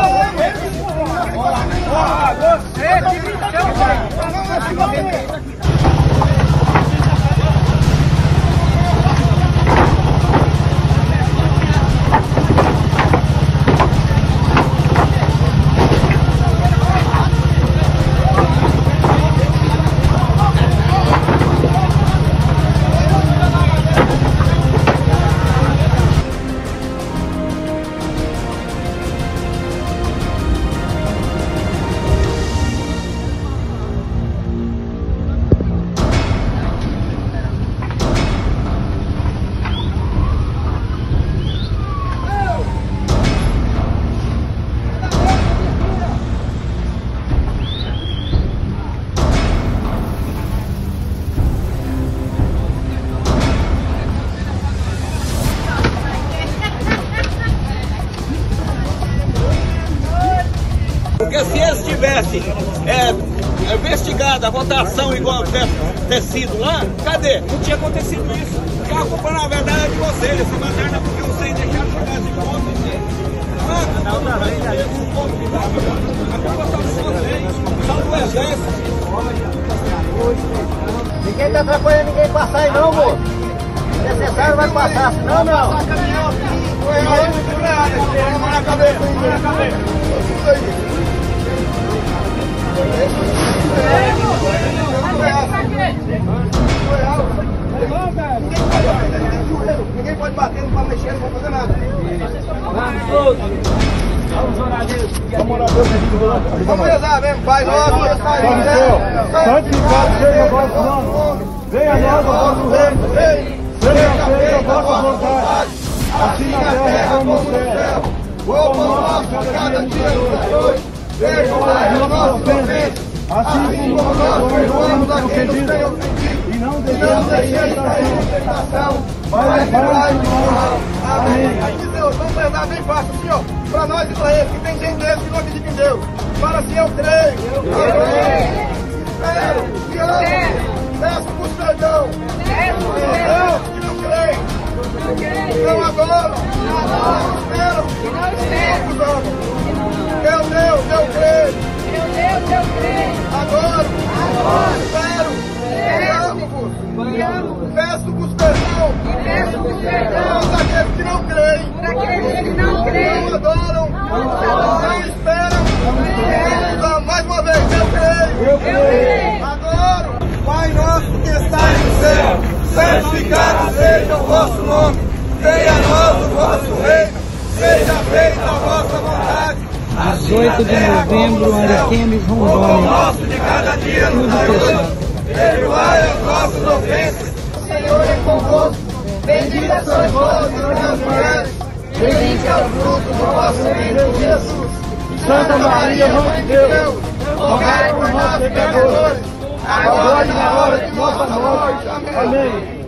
Porque se eles tivessem investigado a votação igual ter sido lá, cadê? Não tinha acontecido isso. Porque a culpa na verdade é de vocês. Esse mandaram é porque vocês deixaram jogar de conta. A culpa são de vocês, são do exército. Ninguém tá atrapalhando ninguém passar aí não, moço. Se necessário vai passar, senão não. Ninguém pode bater, não pode mexer, não pode fazer nada. Vamos rezar mesmo, Pai nosso, que está em céu. Santificado seja o vosso nome. Venha a nós o vosso reino. Seja feita a vossa vontade, assim na terra como no céu. O pão nosso de cada dia nos hoje. Perdoai as nossas ofensas, assim como nós perdoamos a quem nos tem ofendido. E não deixemos a tentação, mas livrai-nos do mal. Amém. Deus, vamos rezar bem fácil, Senhor, para nós e para eles, que tem gente deles que não acredita em Deus. Fala assim, eu creio. Eu creio. Espero. E amo. Peço por perdão. Peço que não creio. Não adoram. Não esperam. Meu Deus, eu creio. Adoro. Espero. E amo. Peço-vos perdão. Todos aqueles que não creem. Não adoram. Não esperam. Mais uma vez, eu creio. Adoro. Pai nosso que estais no céu, santificado seja o vosso nome. Venha a nós o vosso reino. Seja feita a vossa vontade. 18 de novembro, Ariquemes, Rondônia. O pão nosso de cada dia nos dai hoje. Perdoai as nossas ofensas. O Senhor é convosco. Bendita sois vós entre as mulheres. Bendito é o fruto do vosso ventre, Jesus. Santa Maria, Mãe de Deus, rogai por nós pecadores, agora e na hora de nossa morte. Amém.